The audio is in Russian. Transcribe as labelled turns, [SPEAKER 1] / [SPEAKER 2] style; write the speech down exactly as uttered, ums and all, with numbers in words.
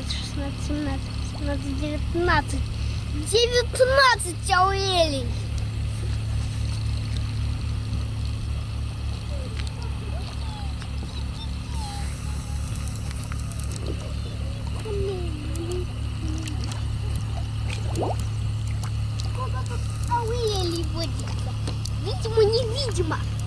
[SPEAKER 1] пятнадцать, шестнадцать, семнадцать, восемнадцать, девятнадцать. девятнадцать ауелей. Сколько тут ауелей водится? Видимо, невидимо.